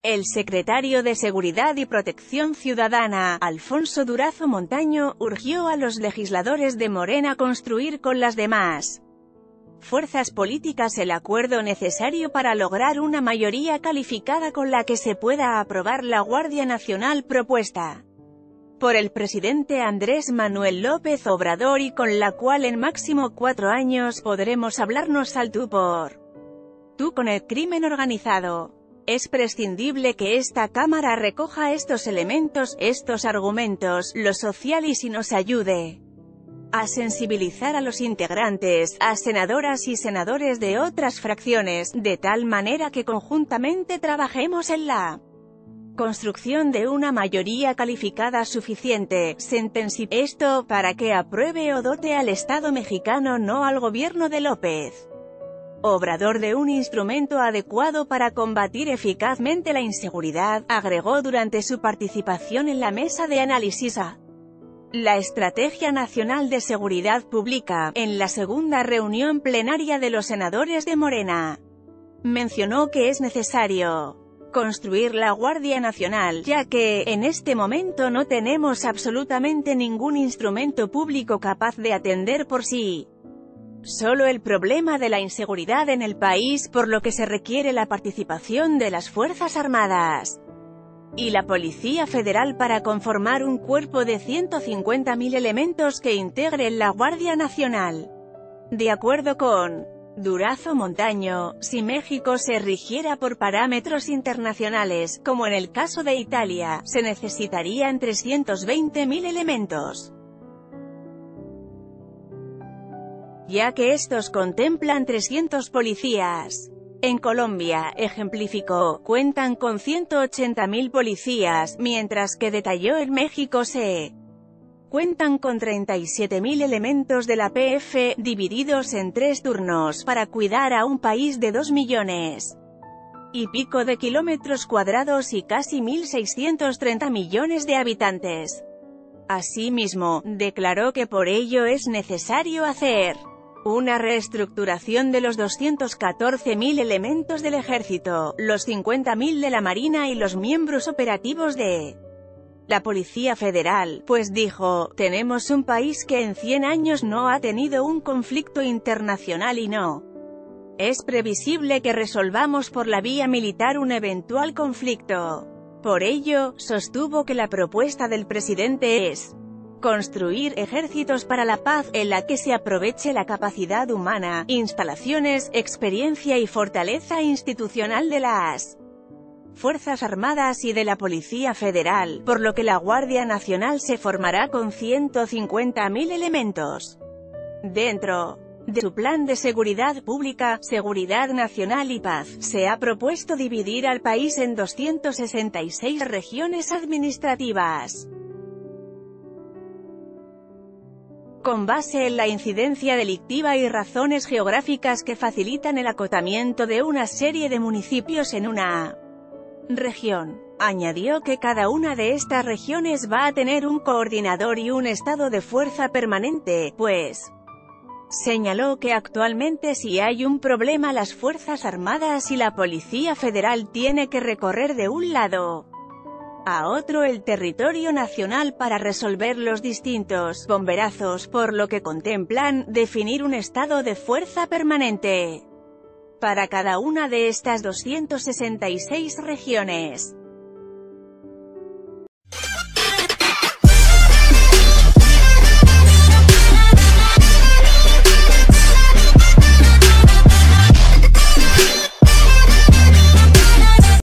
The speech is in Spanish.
El secretario de Seguridad y Protección Ciudadana, Alfonso Durazo Montaño, urgió a los legisladores de Morena a construir con las demás fuerzas políticas el acuerdo necesario para lograr una mayoría calificada con la que se pueda aprobar la Guardia Nacional propuesta por el presidente Andrés Manuel López Obrador y con la cual en máximo 4 años podremos hablarnos al tú por tú con el crimen organizado. Es prescindible que esta Cámara recoja estos elementos, estos argumentos, lo social y si nos ayude a sensibilizar a los integrantes, a senadoras y senadores de otras fracciones, de tal manera que conjuntamente trabajemos en la construcción de una mayoría calificada suficiente, esto, para que apruebe o dote al Estado mexicano, no al gobierno de López Obrador, de un instrumento adecuado para combatir eficazmente la inseguridad, agregó durante su participación en la mesa de análisis a la Estrategia Nacional de Seguridad Pública, en la segunda reunión plenaria de los senadores de Morena. Mencionó que es necesario construir la Guardia Nacional, ya que, en este momento no tenemos absolutamente ningún instrumento público capaz de atender por sí solo el problema de la inseguridad en el país, por lo que se requiere la participación de las Fuerzas Armadas y la Policía Federal para conformar un cuerpo de 150.000 elementos que integren la Guardia Nacional. De acuerdo con Durazo Montaño, si México se rigiera por parámetros internacionales, como en el caso de Italia, se necesitarían 320.000 elementos, ya que estos contemplan 300 policías. En Colombia, ejemplificó, cuentan con 180.000 policías, mientras que detalló en México se cuentan con 37.000 elementos de la PF, divididos en 3 turnos, para cuidar a un país de 2 millones y pico de kilómetros cuadrados y casi 1.630 millones de habitantes. Asimismo, declaró que por ello es necesario hacer una reestructuración de los 214.000 elementos del Ejército, los 50.000 de la Marina y los miembros operativos de la Policía Federal, pues dijo, tenemos un país que en 100 años no ha tenido un conflicto internacional y no es previsible que resolvamos por la vía militar un eventual conflicto. Por ello, sostuvo que la propuesta del presidente es construir ejércitos para la paz, en la que se aproveche la capacidad humana, instalaciones, experiencia y fortaleza institucional de las Fuerzas Armadas y de la Policía Federal, por lo que la Guardia Nacional se formará con 150.000 elementos. Dentro de su plan de seguridad pública, seguridad nacional y paz, se ha propuesto dividir al país en 266 regiones administrativas, con base en la incidencia delictiva y razones geográficas que facilitan el acotamiento de una serie de municipios en una región. Añadió que cada una de estas regiones va a tener un coordinador y un estado de fuerza permanente, pues señaló que actualmente si hay un problema las Fuerzas Armadas y la Policía Federal tiene que recorrer de un lado a otro el territorio nacional para resolver los distintos bomberazos, por lo que contemplan definir un estado de fuerza permanente para cada una de estas 266 regiones.